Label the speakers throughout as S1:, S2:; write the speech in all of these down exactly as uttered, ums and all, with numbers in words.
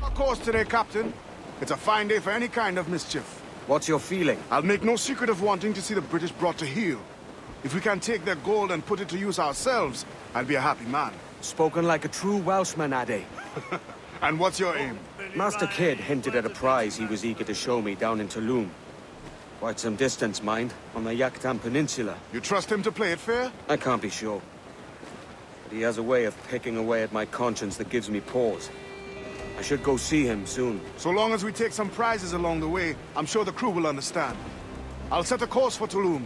S1: Of course today, Captain. It's a fine day for any kind of mischief.
S2: What's your feeling?
S1: I'll make no secret of wanting to see the British brought to heel. If we can take their gold and put it to use ourselves, I'll be a happy man.
S2: Spoken like a true Welshman, Ade.
S1: And what's your aim?
S2: Master Kidd hinted at a prize he was eager to show me down in Tulum. Quite some distance, mind, on the Yaktan Peninsula.
S1: You trust him to play it fair?
S2: I can't be sure. But he has a way of picking away at my conscience that gives me pause. I should go see him soon.
S1: So long as we take some prizes along the way, I'm sure the crew will understand. I'll set a course for Tulum.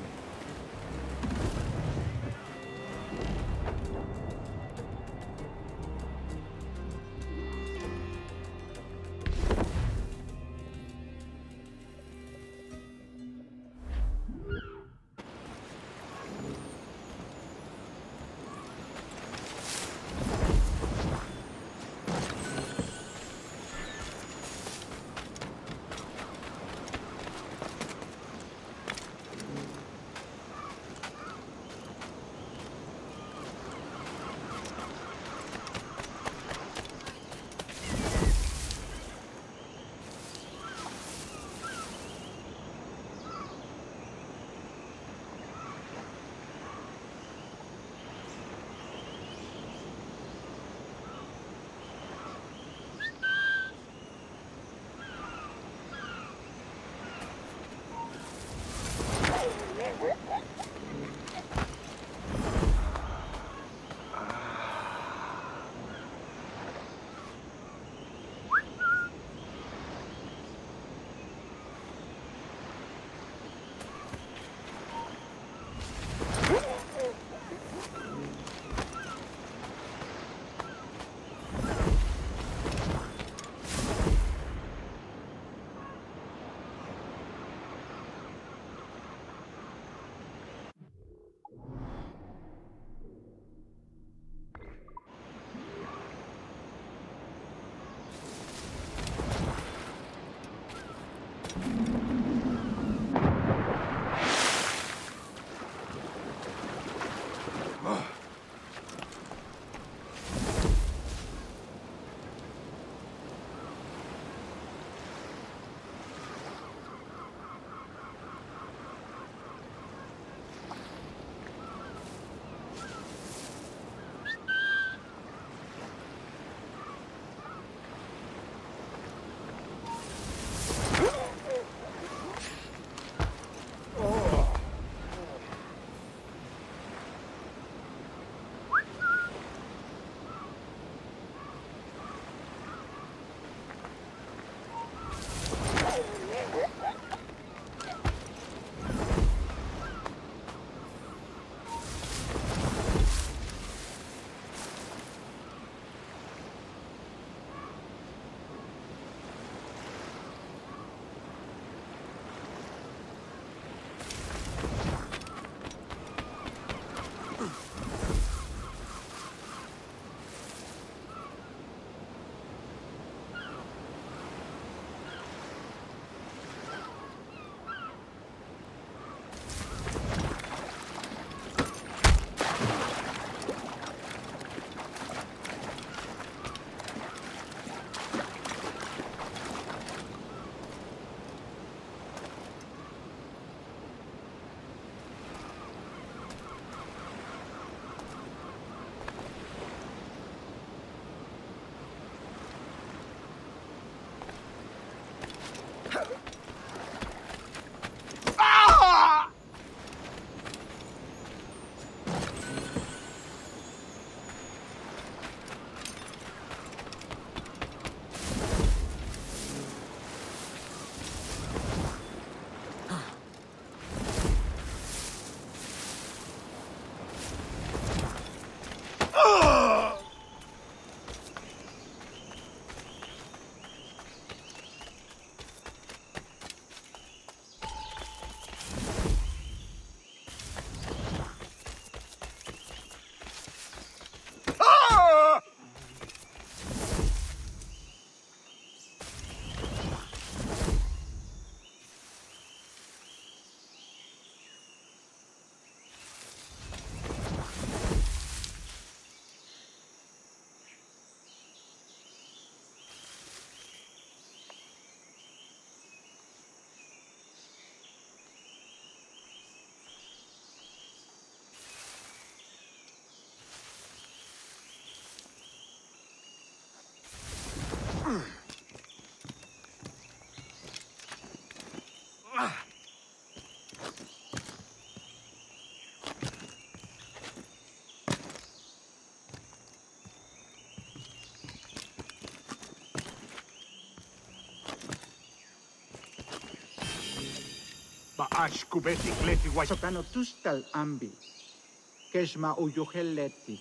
S3: Ba'ash kubeti kleti wai.
S4: Sotanotustal ambi. Keshma uyuheleti.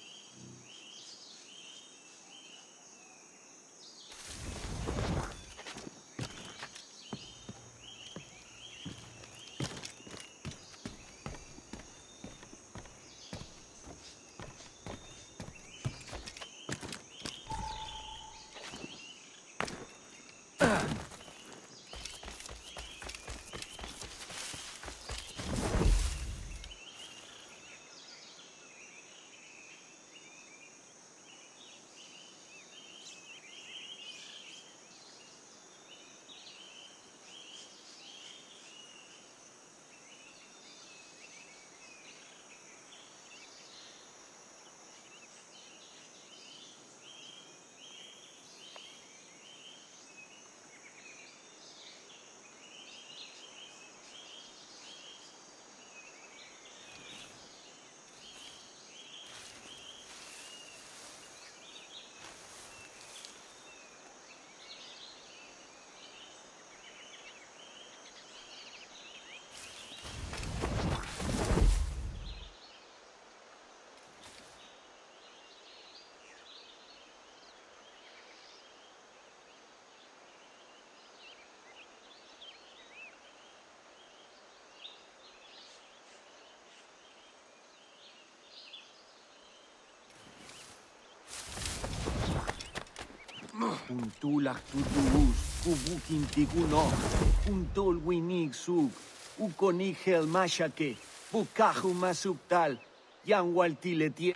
S5: Untulak tutuus, kubukin tikuno, untol winig sug, ukonigel mashake, bukaju masuktal, yanwaltiletie.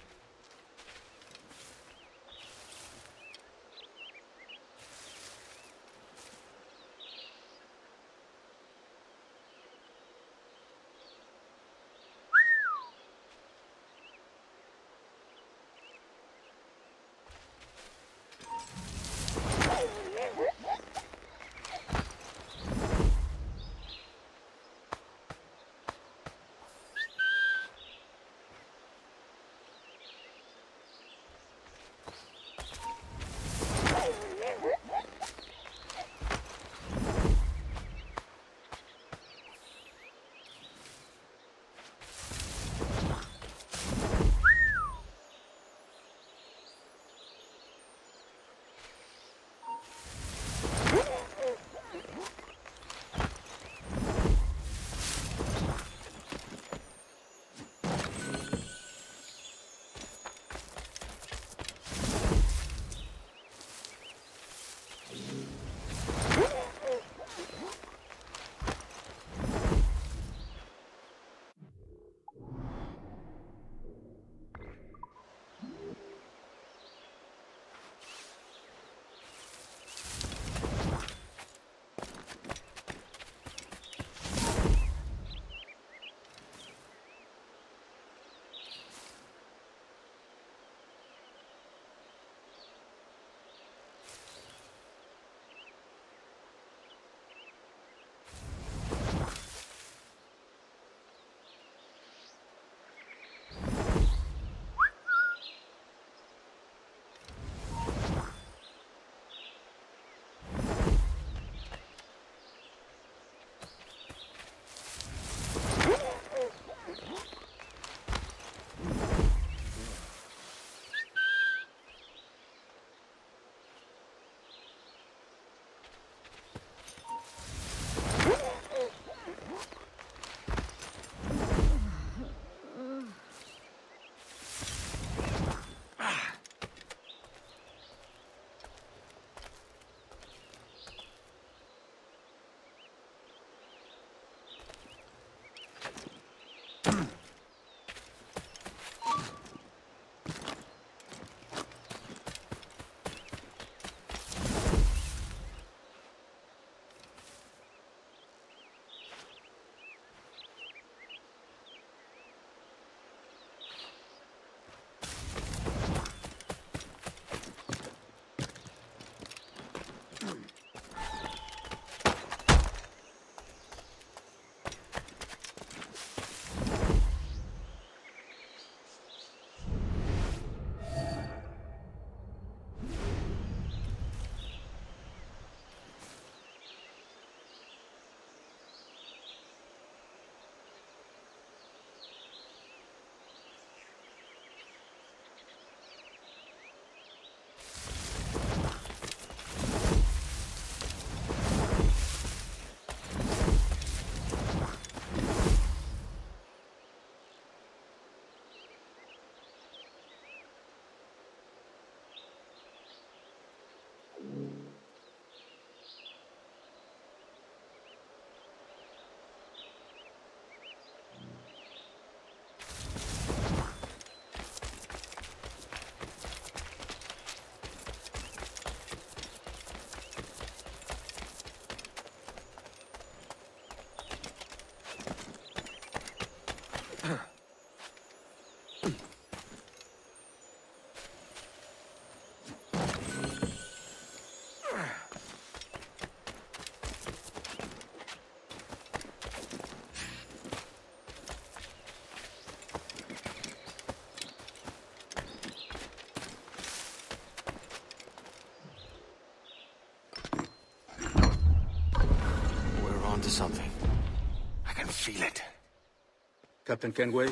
S2: onto something. I can feel it.
S6: Captain Kenway?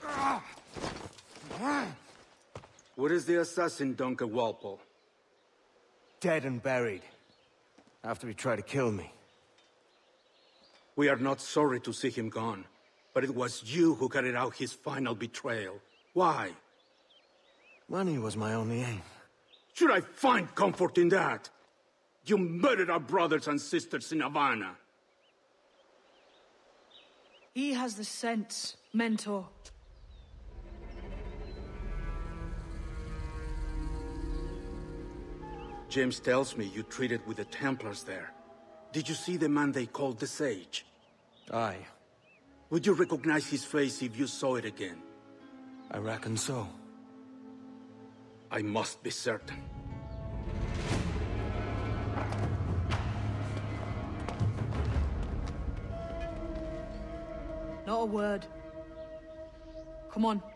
S6: Where is the assassin, Duncan Walpole?
S2: Dead and buried. After he tried to kill me.
S6: We are not sorry to see him gone, but it was you who carried out his final betrayal. Why?
S2: Money was my only aim.
S6: Should I find comfort in that? You murdered our brothers and sisters in Havana.
S7: He has the sense, Mentor.
S6: James tells me you traded with the Templars there. Did you see the man they called the Sage?
S2: Aye.
S6: Would you recognize his face if you saw it again?
S2: I reckon so.
S6: I must be certain.
S7: Not a word. Come on.